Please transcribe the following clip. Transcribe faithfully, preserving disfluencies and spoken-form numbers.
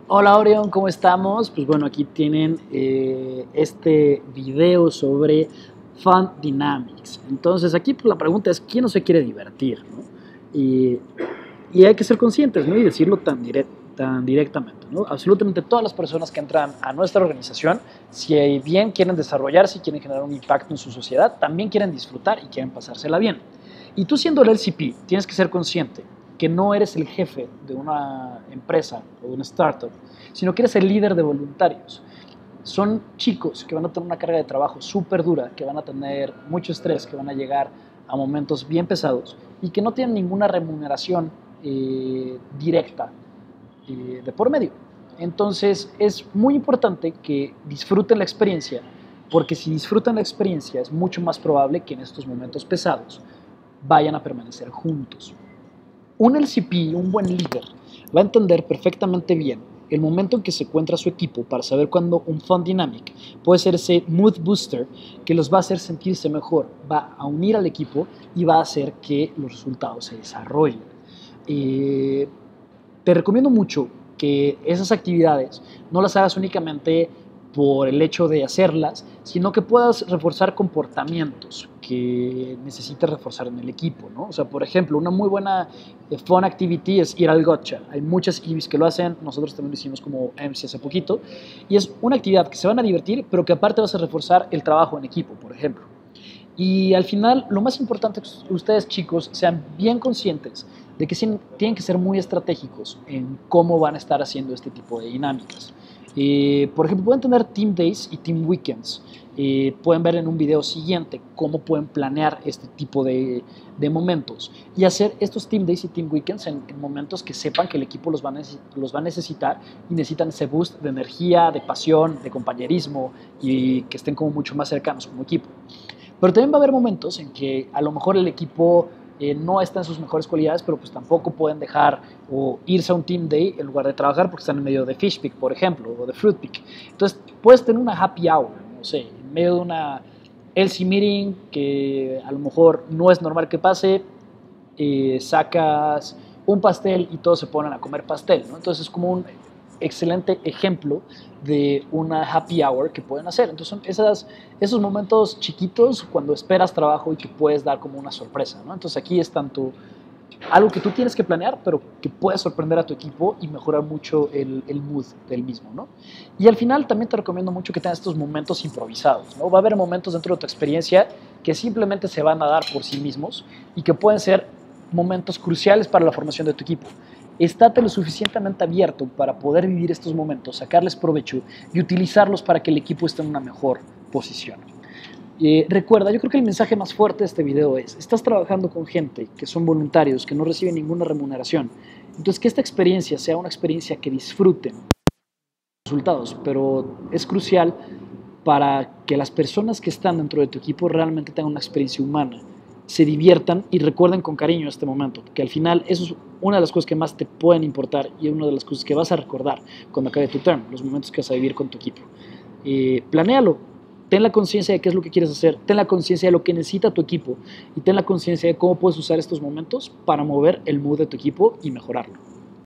Hola Orión, ¿cómo estamos? Pues bueno, aquí tienen eh, este video sobre Fun Dynamics. Entonces aquí pues, la pregunta es, ¿quién no se quiere divertir? ¿No? Y, y hay que ser conscientes, ¿no? Y decirlo tan, direct, tan directamente, ¿no? Absolutamente todas las personas que entran a nuestra organización, si bien quieren desarrollarse y quieren generar un impacto en su sociedad, también quieren disfrutar y quieren pasársela bien. Y tú siendo el L C P, tienes que ser consciente que no eres el jefe de una empresa o de una startup, sino que eres el líder de voluntarios. Son chicos que van a tener una carga de trabajo súper dura, que van a tener mucho estrés, que van a llegar a momentos bien pesados y que no tienen ninguna remuneración eh, directa eh, de por medio. Entonces es muy importante que disfruten la experiencia, porque si disfrutan la experiencia es mucho más probable que en estos momentos pesados vayan a permanecer juntos. Un L C P, un buen líder, va a entender perfectamente bien el momento en que se encuentra su equipo para saber cuándo un Fun Dynamic puede ser ese mood booster que los va a hacer sentirse mejor, va a unir al equipo y va a hacer que los resultados se desarrollen. Eh, te recomiendo mucho que esas actividades no las hagas únicamente por el hecho de hacerlas, sino que puedas reforzar comportamientos que necesites reforzar en el equipo, ¿no? O sea, por ejemplo, una muy buena fun activity es ir al gotcha. Hay muchas I B Is que lo hacen, nosotros también lo hicimos como M C hace poquito, y es una actividad que se van a divertir, pero que aparte vas a reforzar el trabajo en equipo, por ejemplo. Y al final, lo más importante es que ustedes, chicos, sean bien conscientes de que tienen que ser muy estratégicos en cómo van a estar haciendo este tipo de dinámicas. Eh, por ejemplo, pueden tener Team Days y Team Weekends. Eh, pueden ver en un video siguiente cómo pueden planear este tipo de, de momentos y hacer estos Team Days y Team Weekends en, en momentos que sepan que el equipo los va, a los va a necesitar y necesitan ese boost de energía, de pasión, de compañerismo y que estén como mucho más cercanos como equipo. Pero también va a haber momentos en que a lo mejor el equipo eh, no está en sus mejores cualidades, pero pues tampoco pueden dejar o irse a un team day en lugar de trabajar porque están en medio de fish pick, por ejemplo, o de fruit pick. Entonces puedes tener una happy hour, no sé, en medio de una L C meeting que a lo mejor no es normal que pase, eh, sacas un pastel y todos se ponen a comer pastel, ¿no? Entonces es como un excelente ejemplo de una happy hour que pueden hacer. Entonces son esas, esos momentos chiquitos cuando esperas trabajo y que puedes dar como una sorpresa, ¿no? Entonces aquí es tanto algo que tú tienes que planear, pero que puedes sorprender a tu equipo y mejorar mucho el, el mood del mismo, ¿no? Y al final también te recomiendo mucho que tengas estos momentos improvisados, ¿no? Va a haber momentos dentro de tu experiencia que simplemente se van a dar por sí mismos y que pueden ser momentos cruciales para la formación de tu equipo. Estate lo suficientemente abierto para poder vivir estos momentos, sacarles provecho y utilizarlos para que el equipo esté en una mejor posición. Eh, recuerda, yo creo que el mensaje más fuerte de este video es, estás trabajando con gente que son voluntarios, que no reciben ninguna remuneración. Entonces, que esta experiencia sea una experiencia que disfruten resultados, pero es crucial para que las personas que están dentro de tu equipo realmente tengan una experiencia humana, se diviertan y recuerden con cariño este momento, que al final eso es una de las cosas que más te pueden importar y una de las cosas que vas a recordar cuando acabe tu term, los momentos que vas a vivir con tu equipo. Eh, planéalo, ten la conciencia de qué es lo que quieres hacer, ten la conciencia de lo que necesita tu equipo y ten la conciencia de cómo puedes usar estos momentos para mover el mood de tu equipo y mejorarlo.